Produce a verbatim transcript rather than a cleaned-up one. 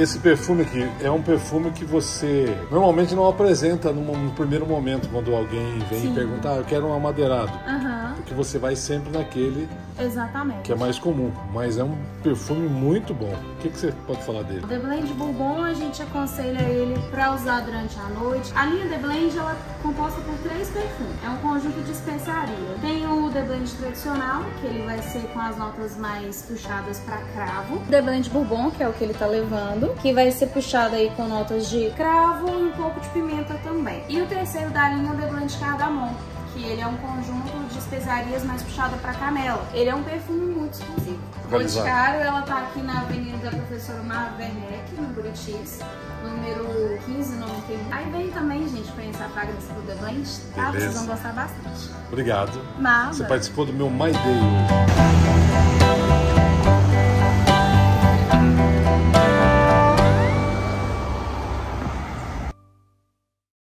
esse perfume aqui é um perfume que você normalmente não apresenta num, no primeiro momento, quando alguém vem Sim. e pergunta, ah, eu quero um amadeirado. Uhum. Porque você vai sempre naquele Exatamente. que é mais comum, mas é um perfume muito bom. O que, que você pode falar dele? O The Blend Bourbon, a gente aconselha ele para usar durante a noite. A linha The Blend, ela é composta por três perfumes. É um conjunto de especiaria. Tem o The Blend tradicional, que ele vai ser com as notas mais puxadas para cravo. O The Blend Bourbon, que é o que ele tá levando, que vai ser puxado aí com notas de cravo e um pouco de pimenta também. E o terceiro da linha é o The Blend Cardamom, que ele é um conjunto de especiarias mais puxada para canela. Ele é um perfume muito exclusivo. Boticário, ela tá aqui na Avenida da Professora Mar Werneck, no Buritis, número quinze noventa e um. Aí vem também, gente, conhecer a fragrância do The Blend, tá? Vocês vão gostar bastante. Obrigado. Nada. Você participou do meu My Day hoje.